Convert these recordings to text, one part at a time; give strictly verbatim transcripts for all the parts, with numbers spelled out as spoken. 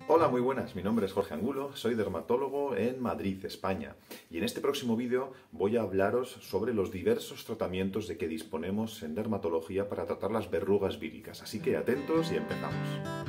Hola, muy buenas, mi nombre es Jorge Angulo, soy dermatólogo en Madrid, España, y en este próximo vídeo voy a hablaros sobre los diversos tratamientos de que disponemos en dermatología para tratar las verrugas víricas, así que atentos y empezamos.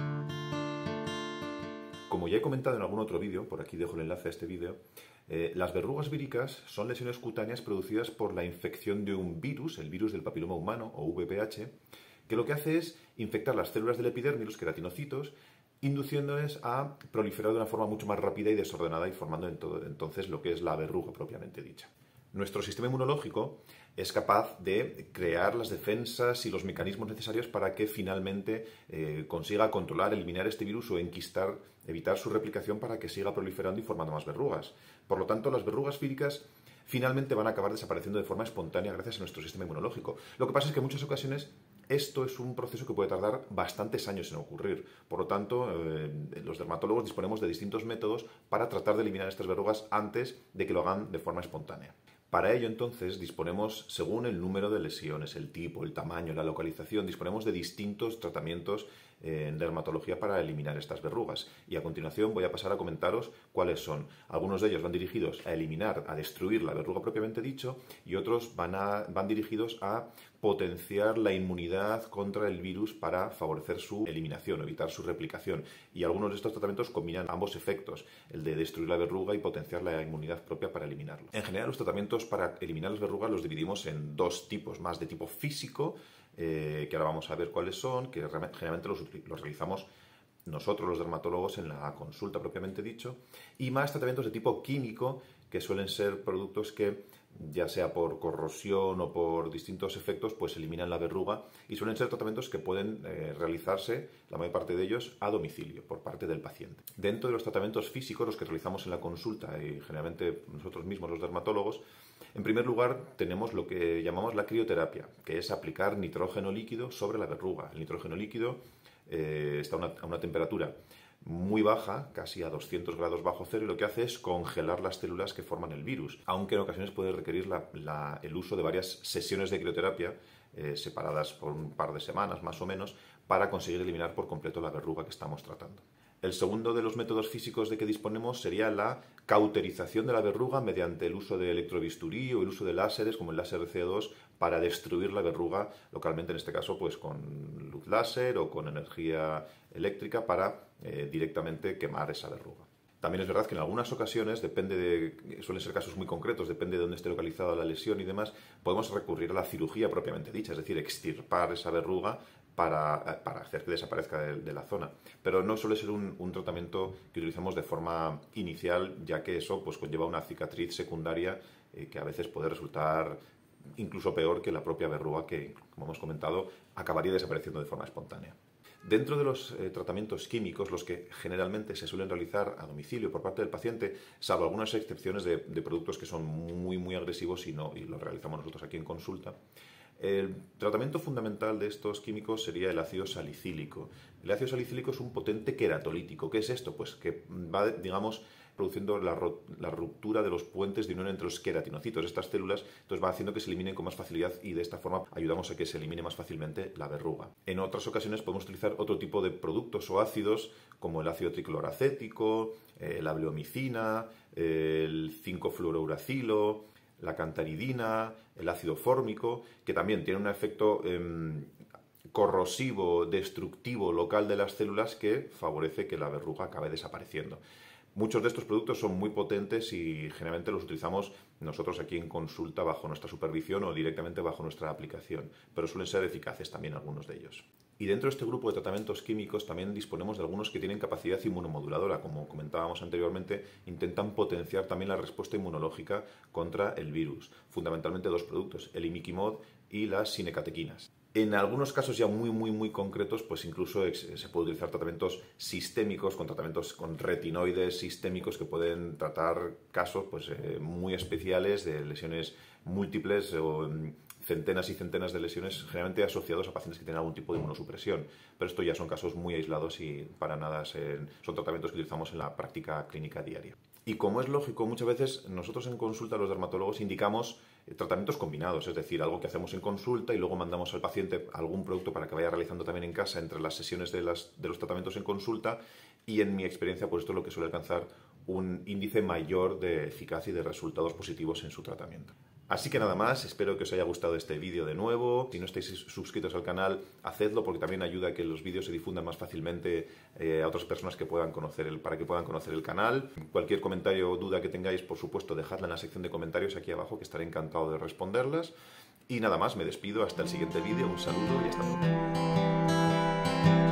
Como ya he comentado en algún otro vídeo, por aquí dejo el enlace a este vídeo, eh, las verrugas víricas son lesiones cutáneas producidas por la infección de un virus, el virus del papiloma humano o V P H, que lo que hace es infectar las células del epidermis, los queratinocitos, induciéndoles a proliferar de una forma mucho más rápida y desordenada y formando entonces lo que es la verruga propiamente dicha. Nuestro sistema inmunológico es capaz de crear las defensas y los mecanismos necesarios para que finalmente eh, consiga controlar, eliminar este virus o enquistar, evitar su replicación para que siga proliferando y formando más verrugas. Por lo tanto, las verrugas víricas finalmente van a acabar desapareciendo de forma espontánea gracias a nuestro sistema inmunológico. Lo que pasa es que en muchas ocasiones esto es un proceso que puede tardar bastantes años en ocurrir. Por lo tanto, eh, los dermatólogos disponemos de distintos métodos para tratar de eliminar estas verrugas antes de que lo hagan de forma espontánea. Para ello, entonces, disponemos, según el número de lesiones, el tipo, el tamaño, la localización, disponemos de distintos tratamientos en dermatología para eliminar estas verrugas. Y a continuación voy a pasar a comentaros cuáles son. Algunos de ellos van dirigidos a eliminar, a destruir la verruga propiamente dicho, y otros van, a, van dirigidos a potenciar la inmunidad contra el virus para favorecer su eliminación, evitar su replicación. Y algunos de estos tratamientos combinan ambos efectos, el de destruir la verruga y potenciar la inmunidad propia para eliminarlo. En general, los tratamientos para eliminar las verrugas los dividimos en dos tipos, más de tipo físico, eh, que ahora vamos a ver cuáles son, que generalmente los, los realizamos nosotros los dermatólogos en la consulta propiamente dicho, y más tratamientos de tipo químico, que suelen ser productos que, ya sea por corrosión o por distintos efectos, pues eliminan la verruga, y suelen ser tratamientos que pueden eh, realizarse, la mayor parte de ellos, a domicilio, por parte del paciente. Dentro de los tratamientos físicos, los que realizamos en la consulta, y generalmente nosotros mismos los dermatólogos, en primer lugar tenemos lo que llamamos la crioterapia, que es aplicar nitrógeno líquido sobre la verruga. El nitrógeno líquido eh, está a una, a una temperatura muy baja, casi a doscientos grados bajo cero, y lo que hace es congelar las células que forman el virus, aunque en ocasiones puede requerir la, la, el uso de varias sesiones de crioterapia eh, separadas por un par de semanas más o menos, para conseguir eliminar por completo la verruga que estamos tratando. El segundo de los métodos físicos de que disponemos sería la cauterización de la verruga mediante el uso de electrobisturí o el uso de láseres como el láser C dos para destruir la verruga localmente, en este caso pues con luz láser o con energía eléctrica para eh, directamente quemar esa verruga. También es verdad que en algunas ocasiones, depende de, suelen ser casos muy concretos, depende de dónde esté localizada la lesión y demás, podemos recurrir a la cirugía propiamente dicha, es decir, extirpar esa verruga para, para hacer que desaparezca de, de la zona. Pero no suele ser un, un tratamiento que utilizamos de forma inicial, ya que eso pues, conlleva una cicatriz secundaria eh, que a veces puede resultar incluso peor que la propia verruga que, como hemos comentado, acabaría desapareciendo de forma espontánea. Dentro de los eh, tratamientos químicos, los que generalmente se suelen realizar a domicilio por parte del paciente, salvo algunas excepciones de, de productos que son muy, muy agresivos y, no, y los realizamos nosotros aquí en consulta, el tratamiento fundamental de estos químicos sería el ácido salicílico. El ácido salicílico es un potente queratolítico. ¿Qué es esto? Pues que va, digamos, produciendo la, la ruptura de los puentes de unión entre los queratinocitos, estas células, entonces va haciendo que se eliminen con más facilidad y de esta forma ayudamos a que se elimine más fácilmente la verruga. En otras ocasiones podemos utilizar otro tipo de productos o ácidos como el ácido tricloracético, eh, la bleomicina, eh, el cinco fluorouracilo, la cantaridina, el ácido fórmico, que también tiene un efecto eh, corrosivo, destructivo local de las células que favorece que la verruga acabe desapareciendo. Muchos de estos productos son muy potentes y generalmente los utilizamos nosotros aquí en consulta bajo nuestra supervisión o directamente bajo nuestra aplicación, pero suelen ser eficaces también algunos de ellos. Y dentro de este grupo de tratamientos químicos también disponemos de algunos que tienen capacidad inmunomoduladora, como comentábamos anteriormente, intentan potenciar también la respuesta inmunológica contra el virus. Fundamentalmente dos productos, el imiquimod y las sinecatequinas. En algunos casos ya muy, muy, muy concretos, pues incluso se puede utilizar tratamientos sistémicos, con tratamientos con retinoides sistémicos que pueden tratar casos pues, eh, muy especiales de lesiones múltiples o centenas y centenas de lesiones generalmente asociados a pacientes que tienen algún tipo de inmunosupresión. Pero esto ya son casos muy aislados y para nada se, son tratamientos que utilizamos en la práctica clínica diaria. Y como es lógico, muchas veces nosotros en consulta los dermatólogos indicamos tratamientos combinados, es decir, algo que hacemos en consulta y luego mandamos al paciente algún producto para que vaya realizando también en casa entre las sesiones de, las, de los tratamientos en consulta, y en mi experiencia pues esto es lo que suele alcanzar un índice mayor de eficacia y de resultados positivos en su tratamiento. Así que nada más, espero que os haya gustado este vídeo de nuevo. Si no estáis suscritos al canal, hacedlo porque también ayuda a que los vídeos se difundan más fácilmente eh, a otras personas que puedan conocer el, para que puedan conocer el canal. Cualquier comentario o duda que tengáis, por supuesto, dejadla en la sección de comentarios aquí abajo, que estaré encantado de responderlas. Y nada más, me despido hasta el siguiente vídeo. Un saludo y hasta pronto.